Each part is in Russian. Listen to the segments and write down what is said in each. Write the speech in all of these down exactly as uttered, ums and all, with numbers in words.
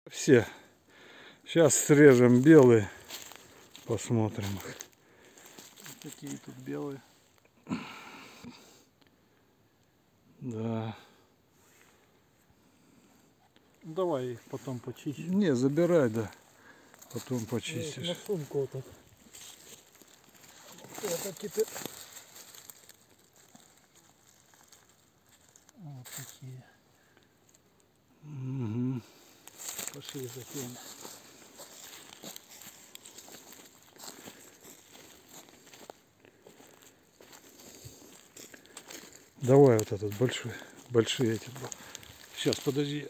Все. Сейчас срежем белые. Посмотрим их. Вот такие тут белые. Да. Давай их потом почищем. Не, забирай, да. Потом почистишь. На сумку вот так. Это теперь. Вот такие. Угу. Пошли за теми. Давай вот этот большой. Большие эти. Сейчас, подожди.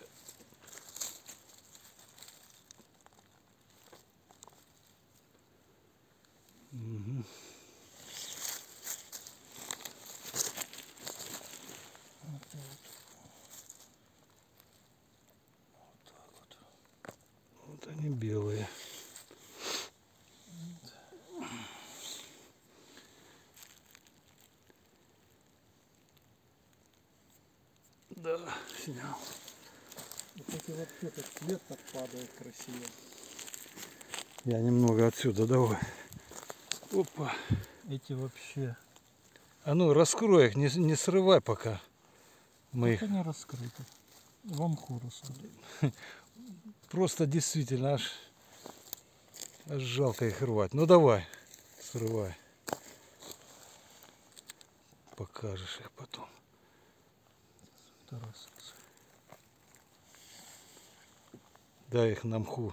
Угу. Вот так вот. Вот они белые. Да, снял. Вот эти вообще так цвет так падает красиво. Я немного отсюда, давай. Опа. Эти вообще. А ну раскрой их, не, не срывай пока. Мы их... Это не раскрыто. В мху растут. Просто действительно аж, аж жалко их рвать. Ну давай, срывай. Покажешь их потом. Тарас. Дай их на мху.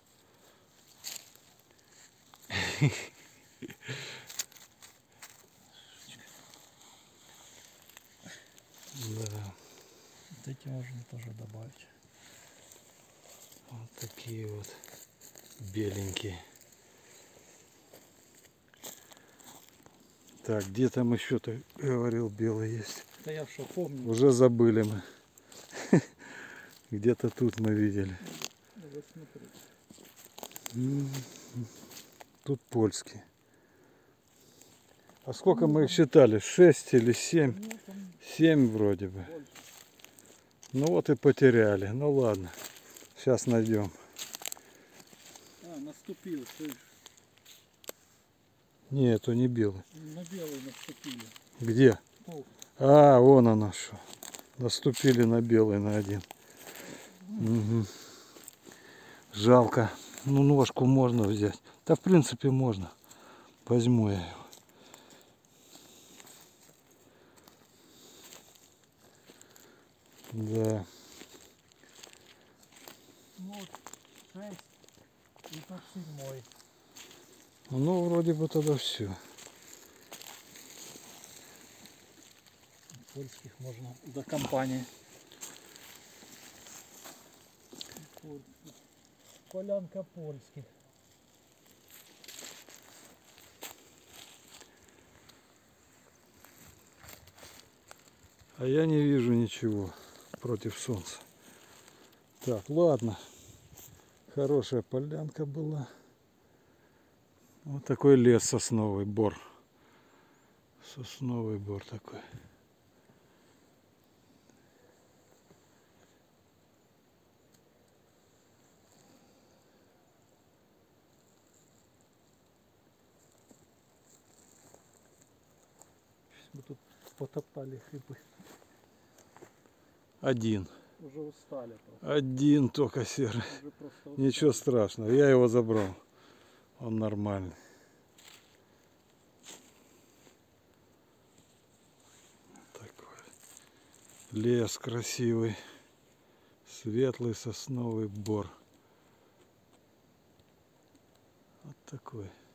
Да. Вот эти можно тоже добавить. Вот такие вот беленькие. Так, где там еще ты говорил белый есть? Да я что помню. Уже забыли мы. Где-то тут мы видели. Тут польский. А сколько мы их считали? Шесть или семь? Семь вроде бы. Ну вот и потеряли. Ну ладно. Сейчас найдем. А, наступил, слышишь? Нет, это не белый. На белый наступили. Где? О. А, вон оно что. Наступили на белый на один. Угу. Жалко. Ну ножку можно взять. Да в принципе можно. Возьму я его. Да. Ну вот шесть и тут седьмой. Ну вроде бы тогда все. Польских можно за компанию. Полянка польских. А я не вижу ничего против солнца. Так, ладно. Хорошая полянка была. Вот такой лес сосновый, бор. Сосновый бор такой. Мы тут потоптали грибы. Один. Уже устали просто. Один только серый. Уже просто устали. Ничего страшного. Я его забрал. Он нормальный. Такой. Лес красивый. Светлый сосновый бор. Вот такой.